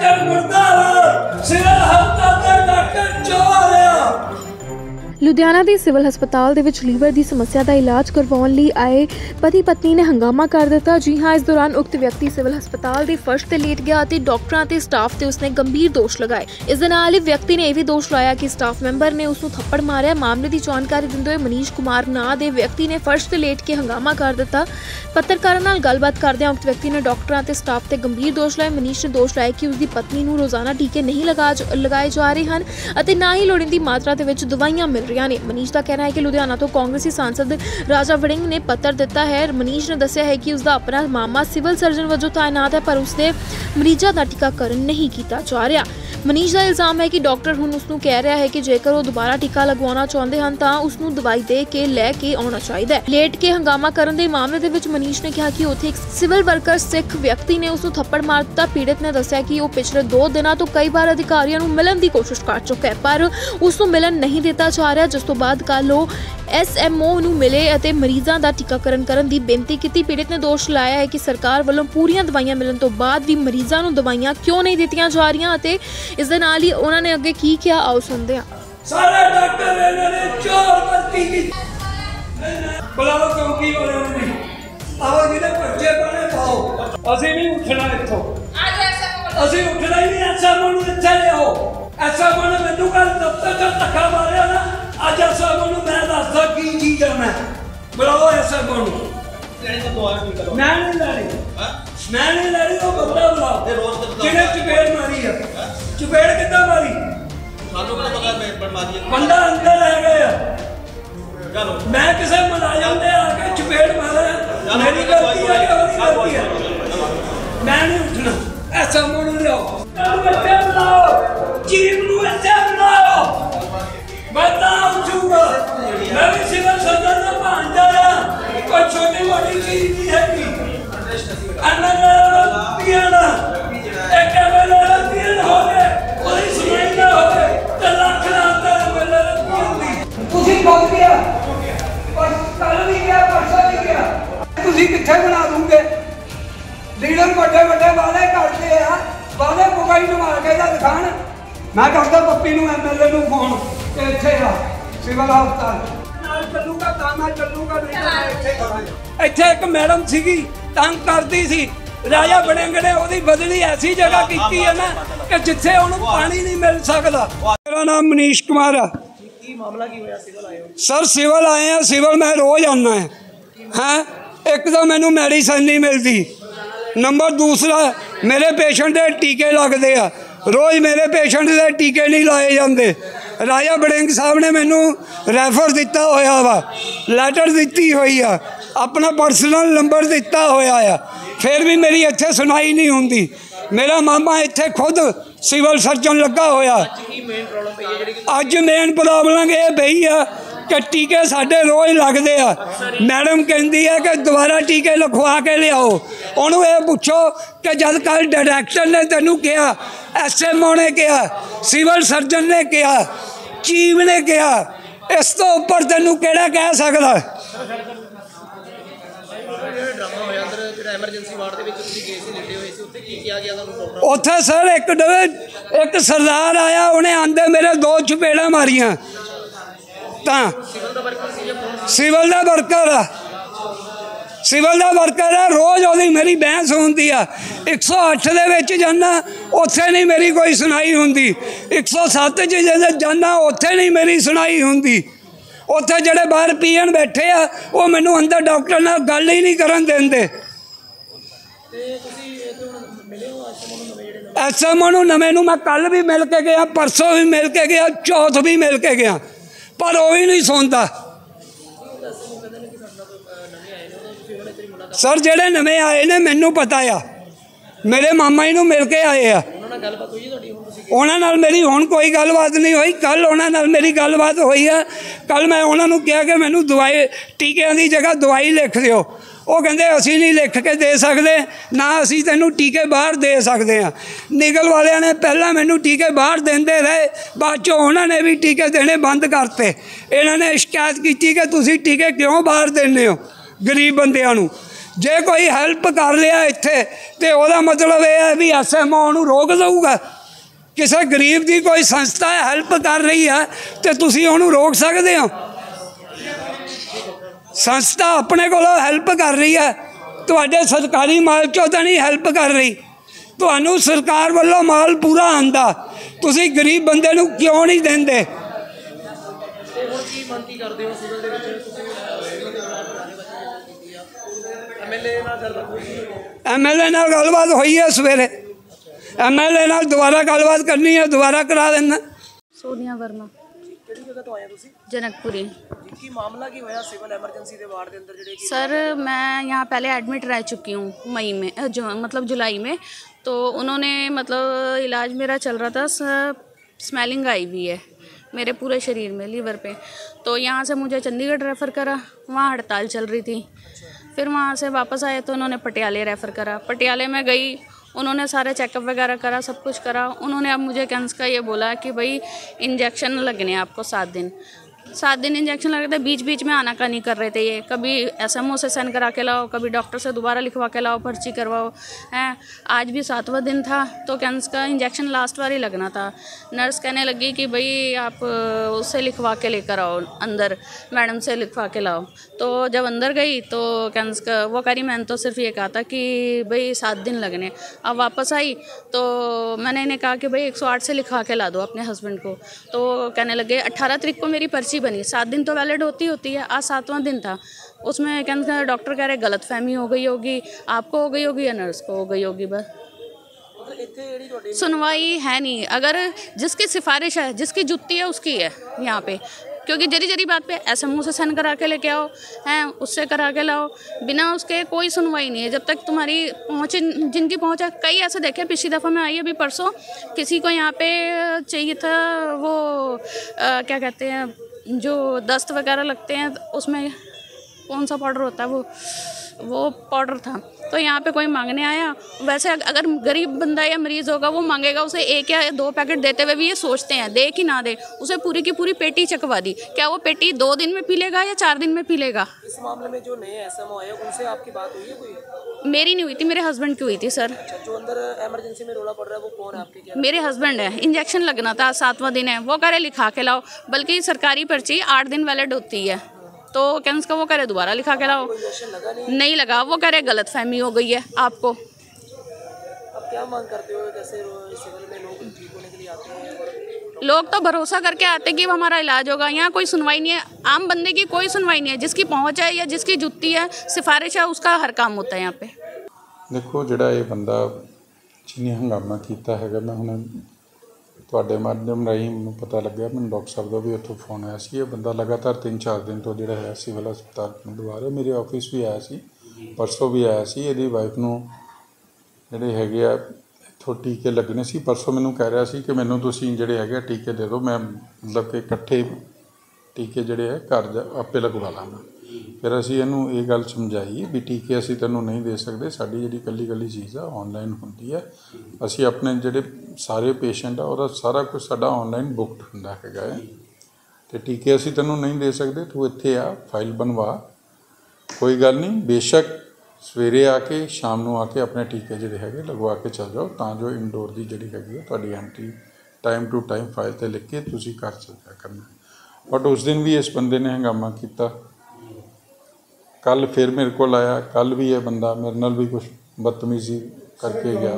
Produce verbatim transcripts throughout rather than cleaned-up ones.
Doctor मुर्दाबाद, civil हस्पताल के डॉक्टर चोर है। लुधियाना के सिविल हस्पताल दे विच लीवर की समस्या का इलाज करवाउण लई आए पति पत्नी ने हंगामा कर दिता। जी हाँ, इस दौरान उक्त व्यक्ति सिविल हस्पताल के फर्श ते लेट गया ते डॉक्टरां ते स्टाफ ते उसने गंभीर दोष लगाए। इस दे नाल ही व्यक्ति ने यह भी दोष लाया कि स्टाफ मैंबर ने उसनूं थप्पड़ मारिया। मामले की जानकारी दिंदे हुए मनीष कुमार नां दे व्यक्ति ने फर्श ते लेट के हंगामा कर दिता। पत्रकारां नाल गलबात करदिआं उक्त व्यक्ति ने डॉक्टरां ते स्टाफ ते गंभीर दोष लाए। मनीष ने दोष लाया कि उसकी पत्नी नूं रोजाना टीके नहीं लगा लगाए जा रहे हैं अते ना ही लोड़ींदी मात्रा दे विच दवाइयां मिल रही ने। मनीष का कहना है कि लुधियाना तो कांग्रेसी सांसद राजा वड़िंग ने पत्र दिता है। मनीष ने दस्सिया है कि उसका अपना मामा सिविल सर्जन वजों तैनात है पर उसने मरीजों का टीकाकरण नहीं किया जा रहा। मनीष का इल्जाम है कि डॉक्टर हुण उसनूं कह रहा है कि जेकर वो दोबारा टीका लगवाना चाहते हैं तो उसनूं दवाई दे के लैके आना चाहिए। लेट के हंगामा करन दे मामले दे विच मनीष ने कहा कि उत्थे एक सिविल वर्कर सिख व्यक्ति ने उसनूं थप्पड़ मार दिता। पीड़ित ने दस्सिया कि वो पिछले दो दिनों तो कई बार अधिकारियों नूं मिलन की कोशिश कर चुका है पर उसनूं मिलन नहीं दिता जा रहा, जिस तो बाद कल वो एस एम ओ नूं मिले अते मरीजों का टीकाकरण करन दी बेनती की। पीड़ित ने दोष लाया है कि सरकार वालों पूरियां दवाइयां मिलन तो बाद भी मरीजों नूं दवाइयां क्यों नहीं दित्तियां जा रही अते इस दे नाल ही उन्होंने ने अगे की किया, आओ सुनते हैं। सारे डॉक्टर इन्होंने चोर भर्ती की बुलाओ चौकी वालों ने आओ जिन्हें बच्चे बने पाओ असि नहीं उठना इत्थों असि उठना ही नहीं। ऐसा मनु इत्थे लियाओ ऐसा मनु मैनू कल दफ्तर च धक्का मारिया ना अज ऐसा मनु मैं दसदा की चीज है। मैं बुलाओ ऐसा मनु मैं नहीं लड़ी मैं नहीं लड़ी वो बंदा बुलाओ जिन्हें चपेड़ मारी है। चपेड़ कितना मारी बंदा अंदर रह गया। मैं किसी मुलाजम ने आके चपेड़ मारा मेरी गलती है कि उसकी गलती है। मैं नहीं उठना ऐसा मुड़ लियो बच्चे बुलाओ चीफ नूं इत्थे बुलाओ बंदा उठूगा। मैं भी सिविल सर्जन का भांजा हां कोई छोटी मोटी चीज नहीं है। अन्ना पियाना एक वेले तीन हो गए कोई सुनाई ना हो गए तो लाख लाता वेले पियांदी तुसी खुद गया पर कल भी गया परसों भी गया तुसी किथे बना दूंगे। लीडर बड़े बड़े वादे करते हैं वादे मुकाई न मार के दिखाण। मैं करदा पप्पी नूं एम एल ए नूं फोन कि इत्थे आ सिविल हस्पताल नाल चलूगा काम आ चलूगा नहीं। इत्थे एक मैडम सीगी तंग करती सी राजा वड़िंग ने ओदी बदली ऐसी जगह की है ना कि जिथे उन्होंने पानी नहीं मिल सकता। मेरा नाम मनीष कुमार है। सर सिविल आए हैं सिविल मैं रोज आना है हैं एक तो मैनू मैडिसन नहीं मिलती नंबर दूसरा मेरे पेशेंट के टीके लगते हैं रोज़ मेरे पेशेंट के टीके नहीं लाए जाते। राजा वड़िंग साहब ने मैनू रैफर दिता होया वा लैटर दी हुई है अपना पर्सनल नंबर दिता होया है फिर भी मेरी इत्थे सुनाई नहीं होंदी। मेरा मामा इत्थे खुद सिविल सर्जन लगा होया। अज मेन प्रॉब्लम ये पई है कि टीके साढ़े रोज़ लगते हैं। मैडम कहती है कि दोबारा टीके लिखवा के लियाओ। उन्होंने ये पूछो कि जब कल डायरैक्टर ने तेनू कहा एस एम ओ ने कहा सिविल सर्जन ने कहा चीफ ने कहा इस तो उपर तेनू केड़ा कह सकता। उत्थे सर एक एक सरदार आया उन्हें आंदे मेरे दो चपेड़ा मारिया सिविल का वर्कर है सिविल का वर्कर है रोज़ वो मेरी बहस होती है। एक सौ अठ के जाना उत्थे नहीं मेरी कोई सुनाई होंदी। एक सौ सत्त जाना उत्थे नहीं मेरी सुनाई होंदी। उत्थे जड़े बाहर पीएन बैठे आ वो मैनू अंदर डॉक्टर नाल गल ही नहीं करन देंदे। एस एम ओ नूं नवें नूं मैं कल भी मिल के गया परसों भी मिल के गया चौथ भी मिल के गया पर वो भी नहीं सुनता। सर जेडे नवे आए ने मैनू पता आ मेरे मामा जी नूं मिल के आए आ उन्हां नाल मेरी हुण कोई गलबात नहीं हुई। कल उन्हां नाल मेरी गलबात हुई है। कल मैं उन्होंने कहा कि मैनू दवाई टीकिਆਂ की जगह दवाई लिख दिओ। वो कहते असी नहीं लिख के दे सकते ना असी तेनू टीके बाहर दे सकते हैं। निगल वालिया ने पहला मैनू टीके बाहर देंदे रहे बाद चो उन्होंने भी टीके देने बंद करते। इन्होंने शिकायत की कि तुसी टीके क्यों बाहर देने हो गरीब बंदियां नू जे कोई हैल्प कर लिया इत्थे ते ओहदा मतलब यह है भी एस एम ओ नूं रोक दऊगा। किसी गरीब की कोई संस्था हैल्प कर रही है तो तुसीं उहनूं रोक सकते हो? संस्था अपने कोलों हैल्प कर रही है, तुहाडे सरकारी माल चों तां नहीं हैल्प कर रही। तुहानूं सरकार वालों माल पूरा आंदा, तुसीं गरीब बंदे नूं क्यों नहीं देंदे? एम एल ए नाल गलबात हुई है सवेरे, एम एल ए नाल दोबारा गलबात करनी है, दोबारा करा देना। सोनिया वर्मा ਕਿਹੜੀ ਜਗ੍ਹਾ ਤੋਂ ਆਏ ਤੁਸੀਂ? जनकपुरी। ਕੀ ਮਾਮਲਾ ਕੀ ਹੋਇਆ ਸਿਵਲ ਐਮਰਜੈਂਸੀ ਦੇ ਵਾਰਡ ਦੇ ਅੰਦਰ ਜਿਹੜੇ ਕਿ सर मैं यहाँ पहले एडमिट रह चुकी हूँ मई में अ, जो मतलब जुलाई में। तो उन्होंने मतलब इलाज मेरा चल रहा था, स्मेलिंग आई हुई है मेरे पूरे शरीर में, लीवर पे। तो यहाँ से मुझे चंडीगढ़ रेफ़र करा, वहाँ हड़ताल चल रही थी। फिर वहाँ से वापस आए तो उन्होंने पटियाले रेफ़र करा। पटियाले में गई, उन्होंने सारे चेकअप वगैरह करा, सब कुछ करा। उन्होंने अब मुझे कैंस का ये बोला कि भाई इंजेक्शन लगने हैं आपको सात दिन सात दिन इंजेक्शन लगे थे। बीच बीच में आना का नहीं कर रहे थे ये, कभी एसएमओ से साइन करा के लाओ, कभी डॉक्टर से दोबारा लिखवा के लाओ, पर्ची करवाओ हैं। आज भी सातवां दिन था तो कैंस का इंजेक्शन लास्ट बार ही लगना था। नर्स कहने लगी कि भाई आप उससे लिखवा के लेकर आओ, अंदर मैडम से लिखवा के लाओ। तो जब अंदर गई तो कैंस का वो करी, मैंने तो सिर्फ ये कहा था कि भाई सात दिन लगने। अब वापस आई तो मैंने इन्हें कहा कि भाई एक सौ आठ से लिखवा के ला दो अपने हस्बैंड को। तो कहने लगे अट्ठारह तारीख को मेरी पर्ची बनी, सात दिन तो वैलिड होती होती है, आज सातवां दिन था। उसमें क्या डॉक्टर कह रहे गलत फहमी हो गई होगी, आपको हो गई होगी या नर्स को हो गई होगी। बस सुनवाई है नहीं। अगर जिसकी सिफारिश है, जिसकी जुत्ती है उसकी है यहाँ पे, क्योंकि जरी जरी बात पे एस एम ओ से साइन करा के लेके आओ हैं, उससे करा के लाओ, बिना उसके कोई सुनवाई नहीं है जब तक तुम्हारी पहुँचे, जिनकी पहुँच है। कई ऐसे देखे, पिछली दफ़ा मैं आई अभी परसों, किसी को यहाँ पे चाहिए था वो आ, क्या कहते हैं जो दस्त वगैरह लगते हैं, उसमें कौन सा पाउडर होता है वो वो पाउडर था। तो यहाँ पे कोई मांगने आया। वैसे अगर गरीब बंदा या मरीज़ होगा वो मांगेगा, उसे एक या दो पैकेट देते हुए भी ये सोचते हैं दे कि ना दे, उसे पूरी की पूरी पेटी चकवा दी। क्या वो पेटी दो दिन में पी लेगा या चार दिन में पी लेगा? इस मामले में जो नए एसएमओ आए उनसे आपकी बात हुई है कोई? मेरी नहीं हुई थी, मेरे हस्बैंड की हुई थी सर। अच्छा, जो अंदर एमरजेंसी में रोला पड़ रहा है वो कौन है आपके? क्या मेरे हस्बैंड है। इंजेक्शन लगना था, सातवां दिन है, वो कह रहे लिखा के लाओ, बल्कि सरकारी पर्ची आठ दिन वैलिड होती है। तो कैंस का वो कह रहे दोबारा लिखा के लाओ, लगा नहीं? नहीं लगा। वो कह रहे गलत फहमी हो गई है आपको। अब क्या मांग करते हो? जैसे सिविल में लोग ठीक होने के लिए आते हैं, लोग तो भरोसा करके आते कि हमारा इलाज होगा, यहाँ कोई सुनवाई नहीं है। आम बंदे की कोई सुनवाई नहीं है। जिसकी पहुँच है या जिसकी जुत्ती है, सिफारिश है, उसका हर काम होता है यहाँ पे। देखो जिहड़ा ये बंदा जिन्हें हंगामा किया है, मैं हुण ਤੁਹਾਡੇ माध्यम राही मैं पता लग्या, मैं डॉक्टर साहब का भी उत्थों फोन आया सी। ये बंदा लगातार तीन चार दिन तो जिहड़ा है सिविल हस्पताल मंडवा रहा। मेरे ऑफिस भी आया सी, परसों भी आया सी। इहदी वाइफ नूं जिहड़े हैगे आ इत्थों टीके लगने सी। परसों मैनूं कह रहा सी कि मैनूं तुसीं जिहड़े हैगे टीके दे दो, मैं मतलब कि इकट्ठे टीके जिहड़े है घर आपे लगवा लांगा। फिर असीं इहनूं ये गल समझाई भी टीके असीं तैनूं नहीं दे सकते, साडी जिहड़ी कल्ली कल्ली चीज़ आ ऑनलाइन हुंदी है। असीं अपने जिहड़े सारे पेशेंट आ उहदा सारा कुछ साडा ऑनलाइन बुकड हुंदा हैगा है, ते टीके असीं तैनूं नहीं दे सकते, तूं इत्थे आ फाइल बनवा, कोई गल नहीं, बेशक सवेरे आके शाम नूं आके अपने टीके जिहड़े हैगे लगवा के चल जाओ, तां जो इनडोर दी जिहड़ी हैगी है तुहाडी entry time to time file ते लिख के तुसीं कर सकिया करना। बट उस दिन भी इस बंदे ने हंगामा किया। कल फिर मेरे को आया, कल भी ये बंदा मेरे नाल भी कुछ बदतमीजी करके गया।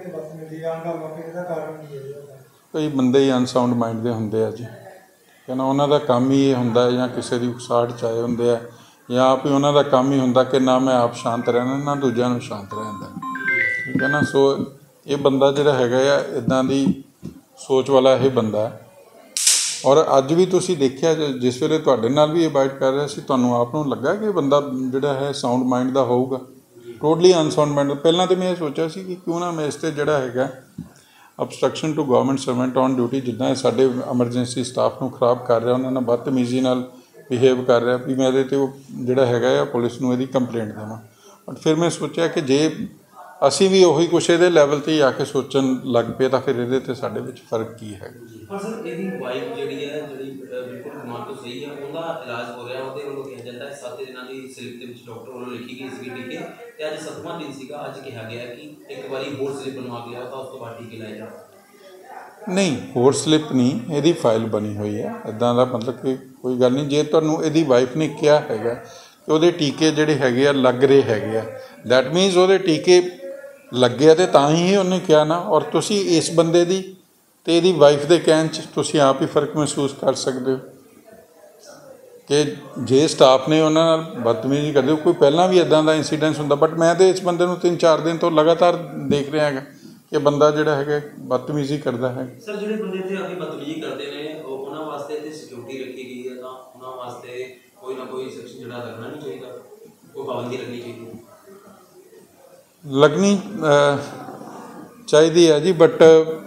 कई बंदे ही अनसाउंड माइंड के होंगे जी, कहना उन्होंने काम ही ये होंगे या किसी की उकसाहट चाहे होंगे है, या आप ही उन्होंने काम ही होंगे कि ना मैं आप शांत रहना ना दूजा शांत रहता, ठीक है ना। सो ये बंदा जोड़ा है इदां दी सोच वाला ये बंदा है। और अज भी तुसीं देखिया जिस वेले तुहाडे नाल भी ये बाइट कर रहा सी, तुहानूं आप नूं लगा कि बंदा जिहड़ा है साउंड माइंड दा होऊगा? Totally unsound mind. पहलां तो मैं ये सोचा सी कि क्यों ना मैं इस ते जिहड़ा हैगा obstruction to government servant on duty जिद्दां साडे एमरजेंसी स्टाफ नूं खराब कर रहा, उन्होंने बदतमीजी नाल बिहेव कर रहा, भी मैं इहदे ते जिहड़ा हैगा पुलिस नूं इहदी कंप्लेंट देवां। बट फिर मैं सोचा कि जे ਅਸੀਂ ਵੀ ਉਹੀ ਕੁਛ ਇਹਦੇ ਲੈਵਲ 'ਤੇ ਹੀ ਆ ਕੇ ਸੋਚਣ ਲੱਗ ਪਏ ਤਾਂ ਫਿਰ ਇਹਦੇ 'ਤੇ ਸਾਡੇ ਵਿੱਚ ਫਰਕ ਕੀ ਹੈ। ਪਰ ਸਰ ਇਹਦੀ ਵਾਈਫ ਜਿਹੜੀ ਹੈ ਜਿਹੜੀ ਬਿਲਕੁਲ ਦਿਮਾਗ ਤੋਂ ਸਹੀ ਹੈ, ਉਹਦਾ ਇਲਾਜ ਹੋ ਰਿਹਾ, ਉਹਦੇ ਵੱਲੋਂ ਕਿਹਾ ਜਾਂਦਾ ਹੈ ਸੱਤ ਦਿਨਾਂ ਦੀ ਸਲਿੱਪ ਦੇ ਵਿੱਚ ਡਾਕਟਰ ਵੱਲੋਂ ਲਿਖੀ ਗਈ ਸੀ ਟੀਕੇ, ਤੇ ਅੱਜ ਸੱਤਵਾਂ ਦਿਨ ਸੀਗਾ, ਅੱਜ ਕਿਹਾ ਗਿਆ ਕਿ ਇੱਕ ਵਾਰੀ ਹੋਰ ਸਲਿੱਪ ਬਣਵਾ ਕੇ ਆਓ ਤਾਂ ਉਸ ਤੋਂ ਬਾਅਦ ਟੀਕੇ ਲਾਏ ਜਾਣ। ਨਹੀਂ, ਹੋਰ ਸਲਿੱਪ ਨਹੀਂ, ਇਹਦੀ ਫਾਈਲ ਬਣੀ ਹੋਈ ਹੈ, ਇੱਦਾਂ ਦਾ ਮਤਲਬ ਕਿ ਕੋਈ ਗੱਲ ਨਹੀਂ। ਜੇ ਤੁਹਾਨੂੰ ਇਹਦੀ ਵਾਈਫ ਨੇ ਕਿਹਾ ਹੈਗਾ ਕਿ ਉਹਦੇ ਟੀਕੇ ਜਿਹੜੇ ਹੈਗੇ ਆ ਲੱਗ ਰਹੇ ਹੈਗੇ ਆ, ਦੈਟ ਮੀਨਸ ਉਹਦੇ ਟੀਕੇ ਲੱਗੇ ਆ, ਅਤੇ ਤਾਂ ਹੀ ਉਹਨੇ ਕਿਹਾ ਨਾ। ਔਰ ਤੁਸੀਂ ਇਸ ਬੰਦੇ ਦੀ ਅਤੇ ਇਹਦੀ ਵਾਈਫ ਦੇ ਕਹਿਣ 'ਚ ਤੁਸੀਂ ਆਪ ਹੀ ਫਰਕ ਮਹਿਸੂਸ ਕਰ ਸਕਦੇ ਹੋ ਕਿ ਜੇ ਸਟਾਫ ਨੇ ਉਹਨਾਂ ਨਾਲ ਬਦਤਮੀਜ਼ੀ ਕਰਦੇ ਹੋ, ਕੋਈ ਪਹਿਲਾਂ ਵੀ ਇੱਦਾਂ ਦਾ ਇੰਸੀਡੈਂਸ ਹੁੰਦਾ। ਬਟ ਮੈਂ ਤਾਂ ਇਸ ਬੰਦੇ ਨੂੰ ਤਿੰਨ ਚਾਰ ਦਿਨ ਤੋਂ ਲਗਾਤਾਰ ਦੇਖ ਰਿਹਾ ਹੈਗਾ ਕਿ ਬੰਦਾ ਜਿਹੜਾ ਹੈਗਾ ਬਦਤਮੀਜ਼ੀ ਕਰਦਾ ਹੈ। ਸਰ ਜਿਹੜੇ ਬੰਦੇ ਇੱਥੇ ਆ ਕੇ ਬਦਤਮੀਜ਼ੀ ਕਰਦੇ ਨੇ, ਉਹ ਉਹਨਾਂ ਵਾਸਤੇ ਇੱਥੇ ਸਿਕਿਉਰਿਟੀ ਰੱਖੀ ਗਈ ਹੈ, ਤਾਂ ਉਹਨਾਂ ਵਾਸਤੇ ਕੋਈ ਨਾ ਕੋਈ ਸੈਕਸ਼ਨ ਜਿਹੜਾ ਲੱਗਣਾ ਨਹੀਂ ਚਾਹੀਦਾ, ਕੋਈ ਪਾਬੰਦੀ ਲੱਗਣੀ ਚਾਹੀਦੀ ਲੱਗਣੀ ਚਾਹੀਦੀ ਹੈ ਜੀ। ਬਟ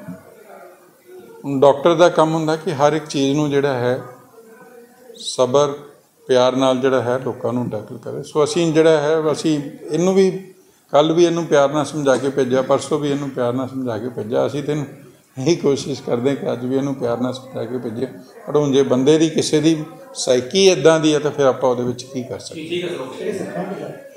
ਡਾਕਟਰ ਦਾ ਕੰਮ ਹੁੰਦਾ ਕਿ ਹਰ ਇੱਕ ਚੀਜ਼ ਨੂੰ ਜਿਹੜਾ ਹੈ ਸਬਰ ਪਿਆਰ ਨਾਲ ਜਿਹੜਾ ਹੈ ਲੋਕਾਂ ਨੂੰ ਟੈਕਲ ਕਰੇ। ਸੋ ਅਸੀਂ ਜਿਹੜਾ ਹੈ ਅਸੀਂ ਇਹਨੂੰ ਵੀ ਕੱਲ੍ਹ ਵੀ ਇਹਨੂੰ ਪਿਆਰ ਨਾਲ ਸਮਝਾ ਕੇ ਭੇਜਿਆ, ਪਰਸੋਂ ਵੀ ਇਹਨੂੰ ਪਿਆਰ ਨਾਲ ਸਮਝਾ ਕੇ ਭੇਜਿਆ। ਅਸੀਂ ਤੈਨੂੰ ਇਹੀ ਕੋਸ਼ਿਸ਼ ਕਰਦੇ ਕਿ ਅੱਜ ਵੀ ਇਹਨੂੰ ਪਿਆਰ ਨਾਲ ਸਮਝਾ ਕੇ ਭੇਜੀਏ। ਪਰ ਹੁਣ ਜੇ ਬੰਦੇ ਦੀ ਕਿਸੇ ਦੀ ਸਾਈਕੀ ਇੱਦਾਂ ਦੀ ਹੈ ਤਾਂ ਫਿਰ ਆਪਾਂ ਉਹਦੇ ਵਿੱਚ ਕੀ ਕਰ ਸਕਦੇ। ਠੀਕ ਹੈ ਸਰ।